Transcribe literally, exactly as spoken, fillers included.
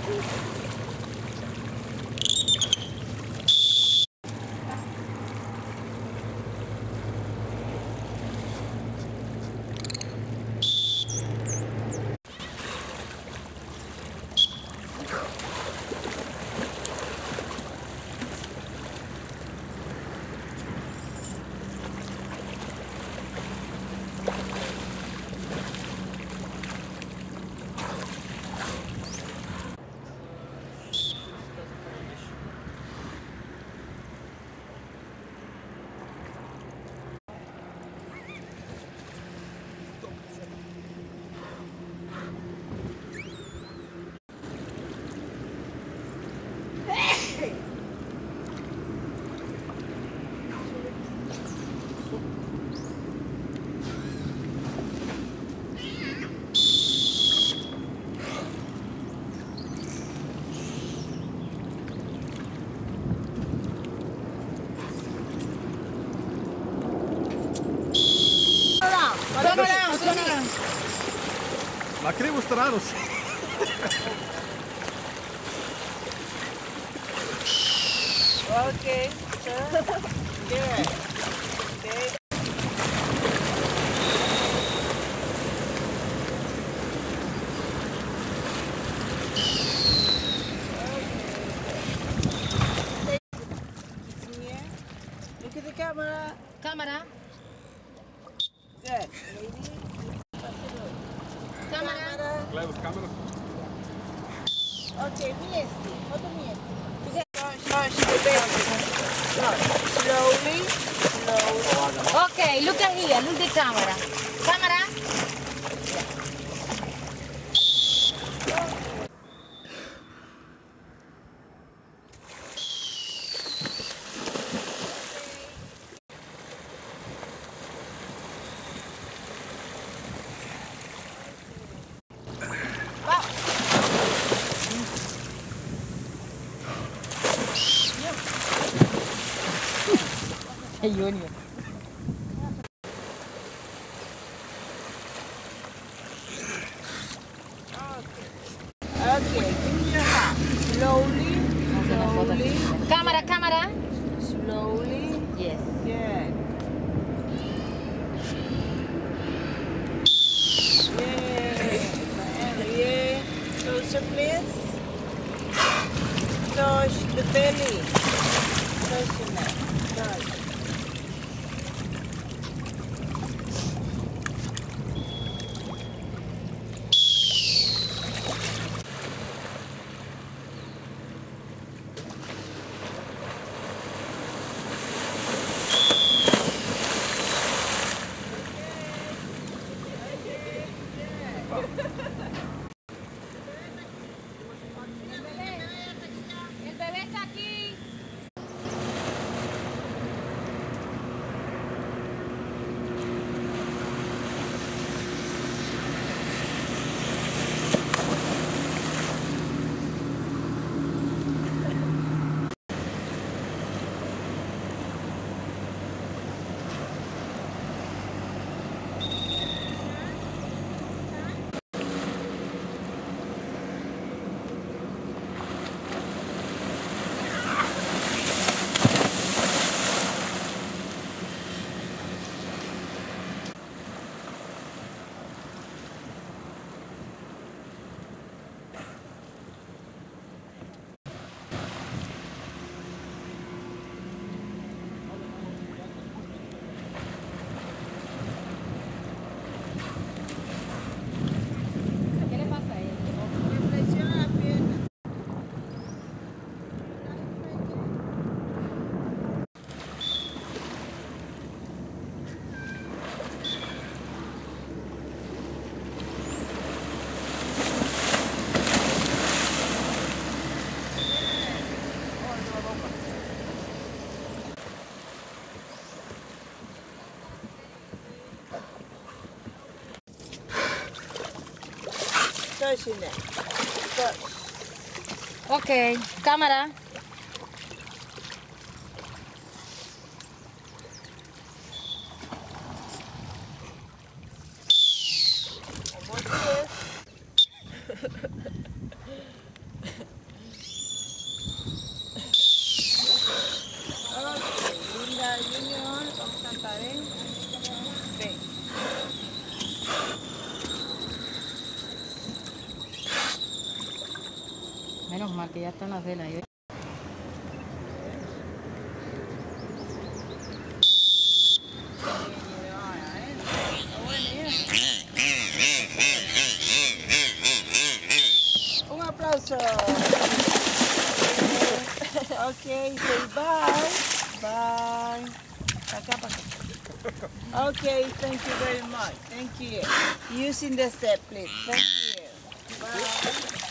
Ma crevo strano, sì. Okay, sir. Good. Okay. Look at the camera. Camera? Good. Lady. Camera? Clever camera. Okay, miesti. Foto miesti. Shush, the baby. Slowly. Slowly. Okay, look at here, look the camera. Camera? Ayun yun. Okay, give me your hand. Slowly. Slowly. Camera, camera? Slowly. Yes. Good. Yay. Yay. Closer, please. Touch the belly. Touch your neck. Touch. El bebé está aquí. ¿Qué le pasa a él? Le presiona la pierna. Touch your neck. Touch. Okay, cámara. One more kiss. Menos mal que ya están las velas ahí. Un aplauso. Okay, say bye. Bye. Acá, para acá. Okay, thank you very much. Thank you. Using the step, please. Thank you. Bye.